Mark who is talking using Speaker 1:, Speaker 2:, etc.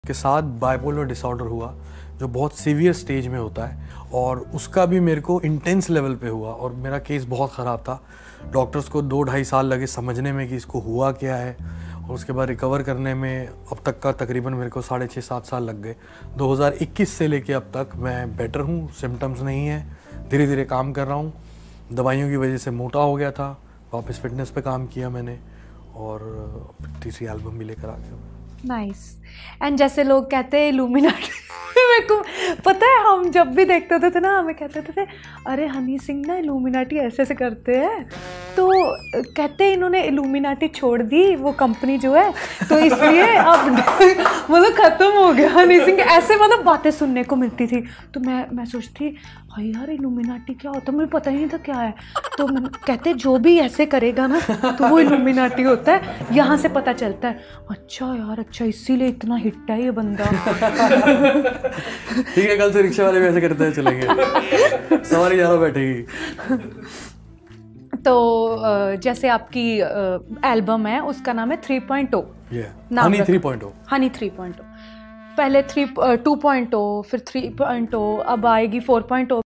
Speaker 1: के साथ bipolar disorder हुआ जो बहुत सीवियर स्टेज में होता है और उसका भी मेरे को इंटेंस लेवल पे हुआ और मेरा केस बहुत ख़राब था। डॉक्टर्स को 2-2.5 साल लगे समझने में कि इसको हुआ क्या है और उसके बाद रिकवर करने में अब तक का तकरीबन मेरे को 6.5-7 साल लग गए। 2021 से लेके अब तक मैं बेटर हूँ, सिम्टम्स नहीं है, धीरे धीरे काम कर रहा हूँ। दवाइयों की वजह से मोटा हो गया था, वापस फिटनेस पे काम किया मैंने और तीसरी एल्बम भी लेकर आ गया।
Speaker 2: नाइस। एंड जैसे लोग कहते हैं इल्यूमिनाटी मेरे को पता है, हम जब भी देखते थे ना हमें कहते थे अरे हनी सिंह ना इल्यूमिनाटी ऐसे ऐसे करते हैं, तो कहते हैं इन्होंने इल्यूमिनाटी छोड़ दी वो कंपनी जो है, तो इसलिए अब मतलब ख़त्म हो गया हनी सिंह। ऐसे मतलब बातें सुनने को मिलती थी, तो मैं सोचती भाई यार इल्यूमिनाटी क्या होता है, मुझे पता ही नहीं था क्या है। तो कहते जो भी ऐसे करेगा ना तो वो इल्यूमिनाटी होता है, यहाँ से पता चलता है। अच्छा यार, अच्छा इसीलिए इतना हिट है ये बंदा।
Speaker 1: ठीक है, कल से रिक्शा वाले भी ऐसे करते हैं चलेंगे, सवारी ज़्यादा बैठेगी।
Speaker 2: तो जैसे आपकी एल्बम है उसका नाम है 3.0,
Speaker 1: हनी 3.0।
Speaker 2: हनी 3.0, पहले 2.0 फिर 3.0, अब आएगी 4.0।